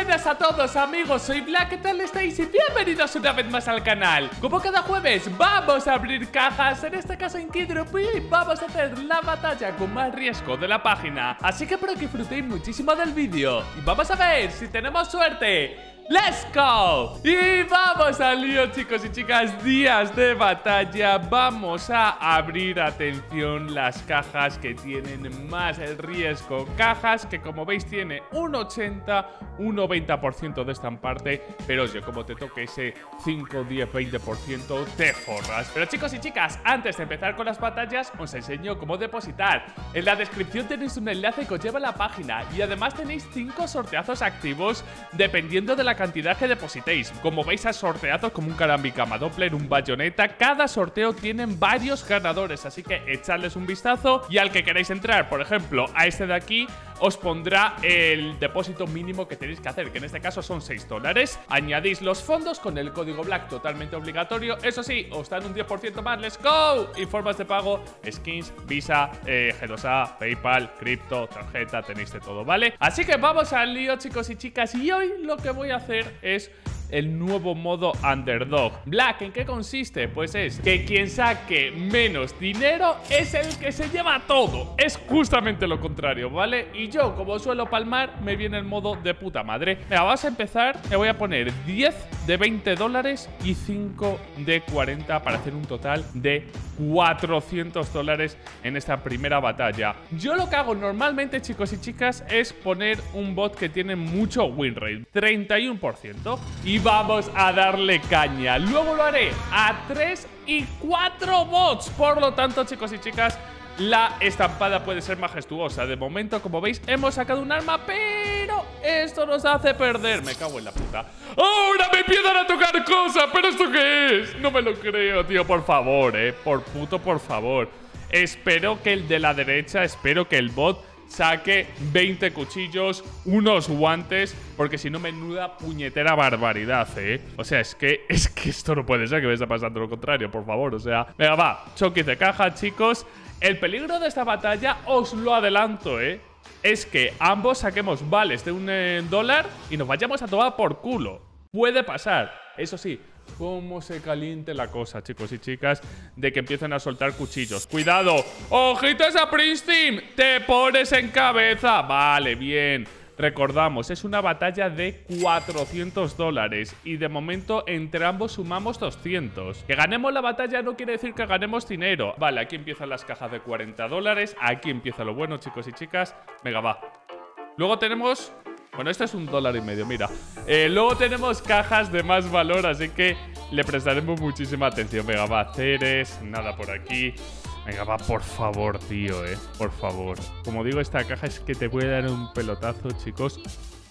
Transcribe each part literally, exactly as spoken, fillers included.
buenas a todos amigos, soy Black, ¿qué tal estáis? Y bienvenidos una vez más al canal. Como cada jueves vamos a abrir cajas, en este caso en Keydrop, y vamos a hacer la batalla con más riesgo de la página. Así que espero que disfrutéis muchísimo del vídeo y vamos a ver si tenemos suerte. ¡Let's go! Y vamos al lío, chicos y chicas. Días de batalla. Vamos a abrir, atención, las cajas que tienen más riesgo. Cajas que, como veis, tiene un ochenta, un noventa por ciento de esta parte. Pero yo, como te toque ese cinco, diez, veinte por ciento, te forras. Pero, chicos y chicas, antes de empezar con las batallas, os enseño cómo depositar. En la descripción tenéis un enlace que os lleva a la página. Y además tenéis cinco sorteazos activos dependiendo de la cantidad que depositéis. Como veis, a sorteazos como un Karambikama Doppler, un Bayonetta. Cada sorteo tienen varios ganadores, así que echadles un vistazo. Y al que queráis entrar, por ejemplo, a este de aquí, os pondrá el depósito mínimo que tenéis que hacer, que en este caso son seis dólares. Añadís los fondos con el código Black, totalmente obligatorio. Eso sí, os dan un diez por ciento más. ¡Let's go! Y formas de pago: skins, Visa, eh, G dos A, PayPal, cripto, tarjeta, tenéis de todo, ¿vale? Así que vamos al lío, chicos y chicas. Y hoy lo que voy a hacer es el nuevo modo Underdog. Black, ¿en qué consiste? Pues es que quien saque menos dinero es el que se lleva todo. Es justamente lo contrario, ¿vale? Y yo, como suelo palmar, me viene el modo de puta madre. Venga, vamos a empezar. Me voy a poner diez de veinte dólares y cinco de cuarenta para hacer un total de cuatrocientos dólares en esta primera batalla. Yo lo que hago normalmente, chicos y chicas, es poner un bot que tiene mucho win rate, treinta y uno por ciento, y vamos a darle caña. Luego lo haré a tres y cuatro bots. Por lo tanto, chicos y chicas, la estampada puede ser majestuosa. De momento, como veis, hemos sacado un arma, pero esto nos hace perder. Me cago en la puta. ¡Ahora me empiezan a tocar cosas! ¿Pero esto qué es? No me lo creo, tío. Por favor, eh. Por puto, por favor. Espero que el de la derecha, espero que el bot saque veinte cuchillos, unos guantes, porque si no, menuda puñetera barbaridad, ¿eh? O sea, es que es que esto no puede ser que me esté pasando lo contrario, por favor. O sea, venga, va, choques de caja, chicos. El peligro de esta batalla, os lo adelanto, ¿eh? Es que ambos saquemos vales de un eh, dólar y nos vayamos a tomar por culo. Puede pasar. Eso sí, cómo se caliente la cosa, chicos y chicas, de que empiecen a soltar cuchillos. ¡Cuidado! ¡Ojito esa Prince Team! ¡Te pones en cabeza! Vale, bien. Recordamos, es una batalla de cuatrocientos dólares y de momento entre ambos sumamos doscientos. Que ganemos la batalla no quiere decir que ganemos dinero. Vale, aquí empiezan las cajas de cuarenta dólares. Aquí empieza lo bueno, chicos y chicas. Venga, va. Luego tenemos... Bueno, este es un dólar y medio, mira. Eh, luego tenemos cajas de más valor, así que le prestaremos muchísima atención. Venga, va, Ceres, nada por aquí. Venga, va, por favor, tío, eh. Por favor. Como digo, esta caja es que te puede dar un pelotazo, chicos.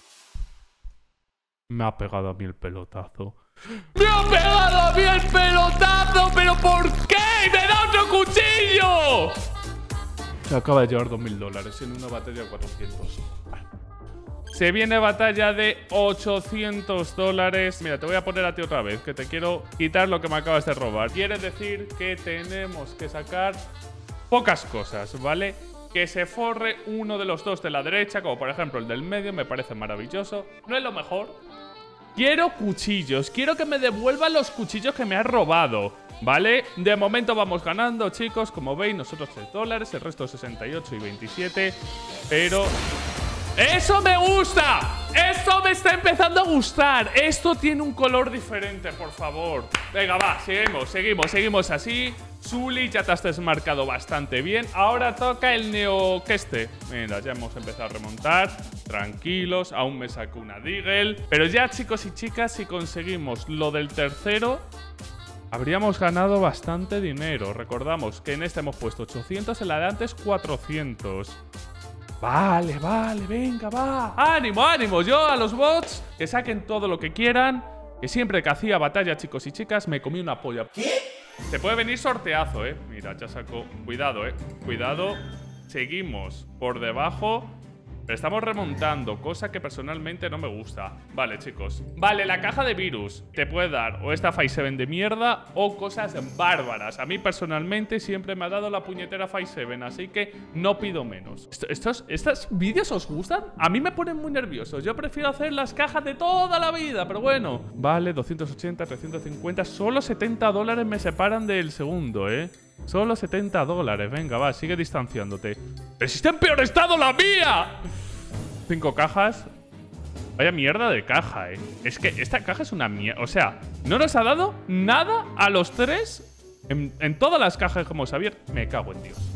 Me ha pegado a mí el pelotazo. ¡Me ha pegado a mí el pelotazo! ¿Pero por qué? ¡Me da otro cuchillo! Se acaba de llevar dos mil dólares en una batalla de cuatrocientos. Vale. Se viene batalla de ochocientos dólares. Mira, te voy a poner a ti otra vez, que te quiero quitar lo que me acabas de robar. Quiere decir que tenemos que sacar pocas cosas, ¿vale? Que se forre uno de los dos de la derecha, como por ejemplo el del medio, me parece maravilloso. No es lo mejor. Quiero cuchillos, quiero que me devuelvan los cuchillos que me has robado, ¿vale? De momento vamos ganando, chicos. Como veis, nosotros tres dólares, el resto sesenta y ocho y veintisiete. Pero... ¡eso me gusta! ¡Esto me está empezando a gustar! Esto tiene un color diferente, por favor. Venga, va, seguimos, seguimos, seguimos así. Zully, ya te has desmarcado bastante bien. Ahora toca el Neoqueste. Mira, ya hemos empezado a remontar. Tranquilos, aún me saco una Deagle. Pero ya, chicos y chicas, si conseguimos lo del tercero, habríamos ganado bastante dinero. Recordamos que en este hemos puesto ochocientos, en la de antes cuatrocientos. Vale, vale, venga, va. ¡Ánimo, ánimo! Yo a los bots que saquen todo lo que quieran. Que siempre que hacía batalla, chicos y chicas, me comí una polla. ¿Qué? Te puede venir sorteazo, ¿eh? Mira, ya sacó. Cuidado, ¿eh? Cuidado. Seguimos por debajo. Pero estamos remontando, cosa que personalmente no me gusta. Vale, chicos. Vale, la caja de virus te puede dar o esta Five Seven de mierda o cosas bárbaras. A mí personalmente siempre me ha dado la puñetera Five Seven, así que no pido menos. ¿Estos, estos vídeos os gustan? A mí me ponen muy nerviosos. Yo prefiero hacer las cajas de toda la vida, pero bueno. Vale, doscientos ochenta, trescientos cincuenta. Solo setenta dólares me separan del segundo, ¿eh? Solo setenta dólares. Venga, va, sigue distanciándote. ¡Pero si está en peor estado la mía! Cinco cajas. Vaya mierda de caja, eh. Es que esta caja es una mierda. O sea, no nos ha dado nada a los tres en, en todas las cajas que hemos abierto. Me cago en Dios.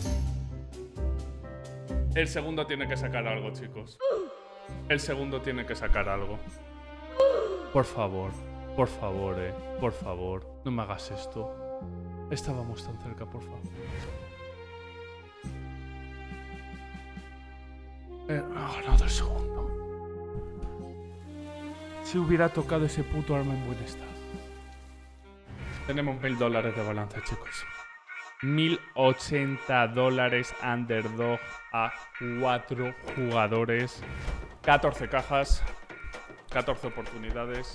El segundo tiene que sacar algo, chicos. El segundo tiene que sacar algo. Por favor. Por favor, eh. Por favor. No me hagas esto. Estábamos tan cerca, por favor. Eh, oh, no, del segundo. Si hubiera tocado ese puto arma en buen estado. Tenemos mil dólares de balance, chicos. Mil ochenta dólares underdog a cuatro jugadores. catorce cajas. catorce oportunidades.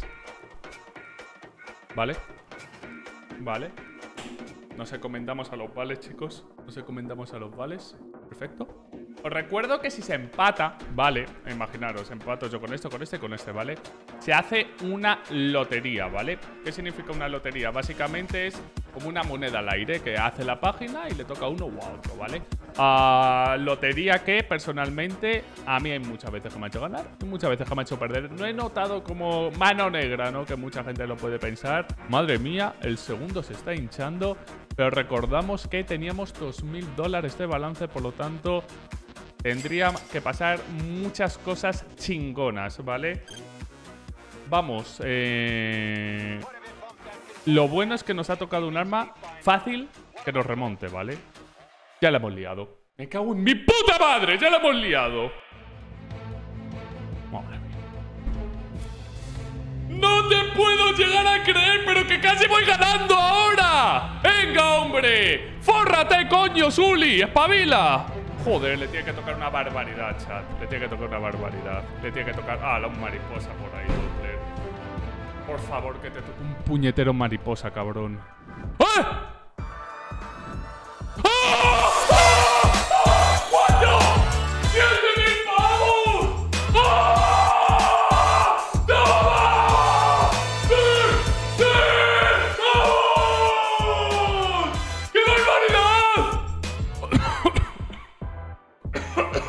Vale. Vale. Nos encomendamos a los vales, chicos. Nos encomendamos a los vales. Perfecto. Os recuerdo que si se empata, vale, imaginaros, empato yo con esto, con este y con este, ¿vale? Se hace una lotería, ¿vale? ¿Qué significa una lotería? Básicamente es como una moneda al aire que hace la página y le toca a uno o a otro, ¿vale? Uh, lotería que personalmente a mí hay muchas veces que me ha hecho ganar y muchas veces que me ha hecho perder. No he notado como mano negra, ¿no? Que mucha gente lo puede pensar. Madre mía, el segundo se está hinchando. Pero recordamos que teníamos dos mil dólares de balance, por lo tanto tendría que pasar muchas cosas chingonas, ¿vale? Vamos, eh... lo bueno es que nos ha tocado un arma fácil que nos remonte, ¿vale? Ya la hemos liado. Me cago en mi puta madre, ya la hemos liado. Madre mía. ¡No te puedo llegar a creer, pero que casi voy ganando ahora! ¡Venga, hombre! ¡Fórrate, coño, Zully! ¡Espabila! Joder, le tiene que tocar una barbaridad, chat. Le tiene que tocar una barbaridad. Le tiene que tocar... Ah, la un mariposa por ahí, joder. Por favor, que te toque un puñetero mariposa, cabrón. ¡Ah! ¡Ah! ¡Ah! ¡Cuatro! ¡Siete mil pavos! ¡Ah! ¡Toma! ¡Sí! ¡Sí! ¡Vamos! ¡Qué barbaridad!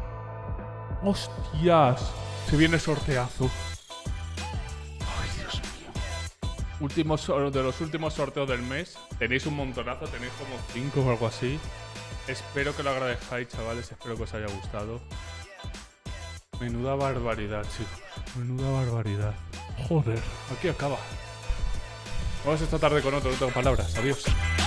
¡Hostias! Se viene sorteazo. Ay, Dios mío. Último de los últimos sorteos del mes. Tenéis un montonazo, tenéis como cinco o algo así. Espero que lo agradezcáis, chavales. Espero que os haya gustado. Menuda barbaridad, chicos. Menuda barbaridad. Joder, aquí acaba. Vamos esta tarde con otro, no tengo palabras. Adiós.